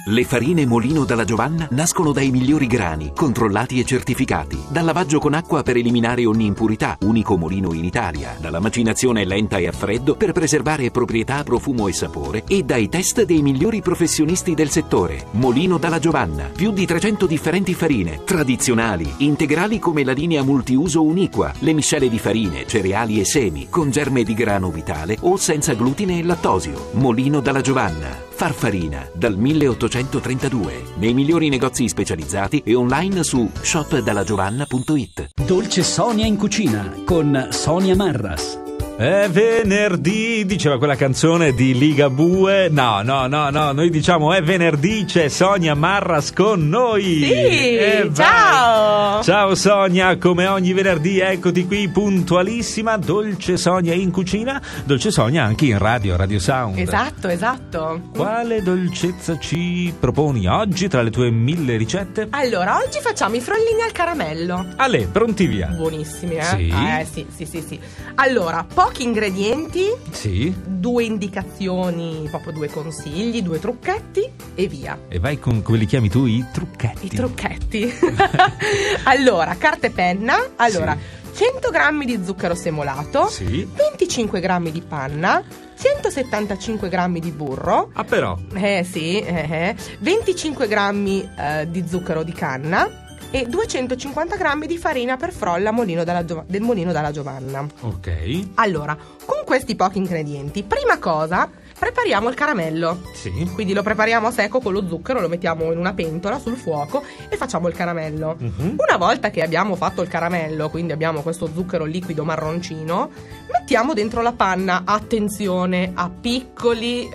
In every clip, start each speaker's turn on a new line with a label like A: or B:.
A: Le farine Molino dalla Giovanna nascono dai migliori grani, controllati e certificati. Dal lavaggio con acqua per eliminare ogni impurità, unico molino in Italia. Dalla macinazione lenta e a freddo per preservare proprietà, profumo e sapore. E dai test dei migliori professionisti del settore. Molino dalla Giovanna. Più di 300 differenti farine, tradizionali, integrali come la linea multiuso Uniqua, le miscele di farine, cereali e semi, con germe di grano vitale o senza glutine e lattosio. Molino dalla Giovanna. Farfarina, dal 1832. Nei migliori negozi specializzati e online su shopdallagiovanna.it.
B: Dolce Sonia in cucina con Sonia Marras.
C: È venerdì, diceva quella canzone di Ligabue. No, noi diciamo è venerdì, c'è Sonia Marras con noi.
D: Sì, ciao.
C: Ciao Sonia, come ogni venerdì eccoti qui puntualissima. Dolce Sonia in cucina, Dolce Sonia anche in Radio Sound.
D: Esatto.
C: Quale dolcezza ci proponi oggi tra le tue 1000 ricette?
D: Allora, oggi facciamo i frollini al caramello.
C: Ale, pronti via.
D: Buonissimi,
C: Sì.
D: Sì. Allora, pochi ingredienti,
C: Sì.
D: 2 indicazioni, proprio 2 consigli, 2 trucchetti e via.
C: E vai con come li chiami tu, i trucchetti.
D: I trucchetti. Allora, carta e penna. Allora, 100 grammi di zucchero semolato,
C: Sì.
D: 25 grammi di panna, 175 grammi di burro.
C: Ah, però.
D: 25 grammi di zucchero di canna e 250 grammi di farina per frolla del Molino dalla Giovanna.
C: Ok.
D: Allora, con questi pochi ingredienti, prima cosa, prepariamo il caramello.
C: Sì.
D: Quindi lo prepariamo a secco con lo zucchero, lo mettiamo in una pentola sul fuoco e facciamo il caramello. Una volta che abbiamo fatto il caramello, quindi abbiamo questo zucchero liquido marroncino, mettiamo dentro la panna, attenzione a piccole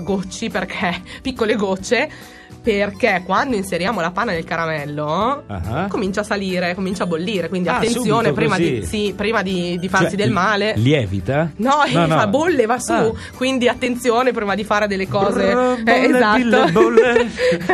D: gocce, perché quando inseriamo la panna nel caramello comincia a salire, comincia a bollire, quindi attenzione prima di farsi del male.
C: Lievita?
D: No, bolle, va su. Quindi attenzione prima di fare delle cose.
C: Bolle.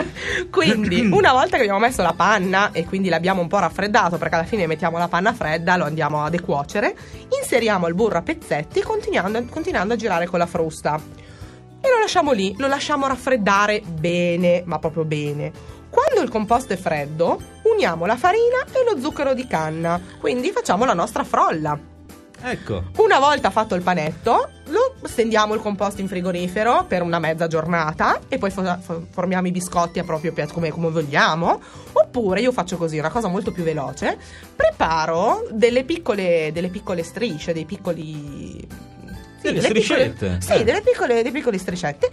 D: Quindi una volta che abbiamo messo la panna e quindi l'abbiamo un po' raffreddato, perché alla fine mettiamo la panna fredda, lo andiamo a decuocere, inseriamo il burro a pezzetti continuando a girare con la frusta. E lo lasciamo lì, lo lasciamo raffreddare bene, ma proprio bene. Quando il composto è freddo, uniamo la farina e lo zucchero di canna, quindi facciamo la nostra frolla.
C: Ecco.
D: Una volta fatto il panetto, lo stendiamo il composto in frigorifero per una mezza giornata e poi formiamo i biscotti a proprio come vogliamo. Oppure io faccio così, una cosa molto più veloce, preparo delle piccole strisce, dei piccoli...
C: delle striscette.
D: Delle piccole striscette.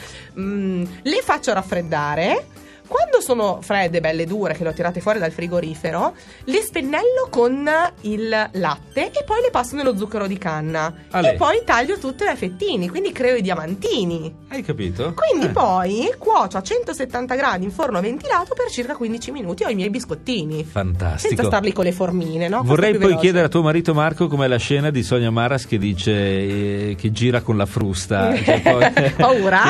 D: Le faccio raffreddare. Quando sono fredde, belle dure, che le ho tirate fuori dal frigorifero, le spennello con il latte e poi le passo nello zucchero di canna. E poi taglio tutte a fettini, quindi creo i diamantini.
C: Hai capito?
D: Quindi poi cuocio a 170 gradi in forno ventilato per circa 15 minuti. Ho i miei biscottini.
C: Fantastico.
D: Senza starli con le formine, no?
C: Vorrei poi chiedere a tuo marito Marco com'è la scena di Sonia Marras che dice che gira con la frusta. Cioè, poi,
D: paura?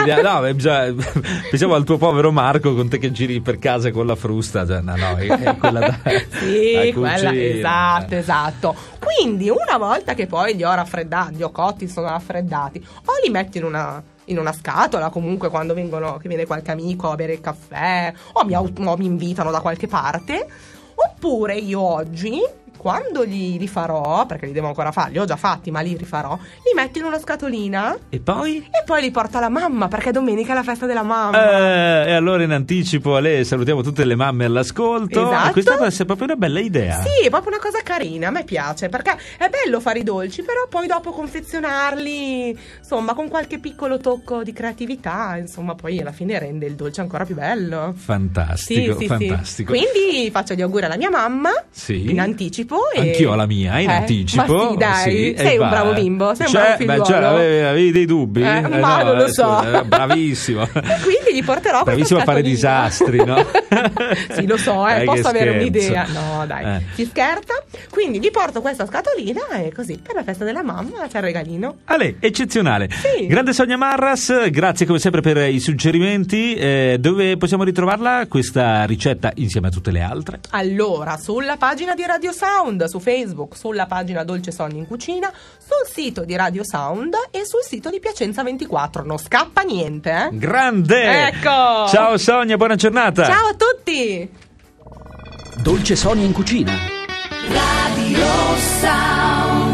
C: Pensiamo al tuo povero Marco con te che giri per casa con la frusta. Cioè, è quella da
D: sì, quella, esatto. Quindi una volta che poi li ho cotti, sono raffreddati, o li metto in una scatola, comunque quando che viene qualche amico a bere il caffè o mi invitano da qualche parte. Oppure io oggi, quando li farò, perché li devo ancora fare, li ho già fatti ma li rifarò, li metto in una scatolina
C: e poi
D: li porto alla mamma, perché domenica è la festa della mamma.
C: E allora in anticipo a lei salutiamo tutte le mamme all'ascolto.
D: Esatto.
C: Questa può essere proprio una bella idea.
D: Sì, è proprio una cosa carina, a me piace, perché è bello fare i dolci, però poi dopo confezionarli, insomma, con qualche piccolo tocco di creatività, insomma, poi alla fine rende il dolce ancora più bello.
C: Fantastico, fantastico.
D: Sì. Quindi faccio gli auguri alla mia mamma in anticipo.
C: Anch'io alla mia in anticipo.
D: Ma sì, dai, sei un bravo bimbo, sei un bravo figliuolo.
C: Avevi dei dubbi?
D: Ma non lo so.
C: Bravissimo.
D: Quindi gli porterò
C: bravissimo a fare disastri, no?
D: Sì, lo so, posso avere un'idea. No, dai, si scherza. Quindi gli porto questa scatolina e così per la festa della mamma c'è il regalino.
C: Eccezionale.
D: Sì.
C: Grande Sonia Marras, grazie come sempre per i suggerimenti. Dove possiamo ritrovarla questa ricetta insieme a tutte le altre?
D: Allora, sulla pagina di Radio Sound, su Facebook, sulla pagina Dolce Sonia in cucina, sul sito di Radio Sound e sul sito di Piacenza 24. Non scappa niente,
C: Grande!
D: Ecco.
C: Ciao Sonia, buona giornata.
D: Ciao a tutti.
B: Dolce Sonia in cucina.
E: Radio Sound.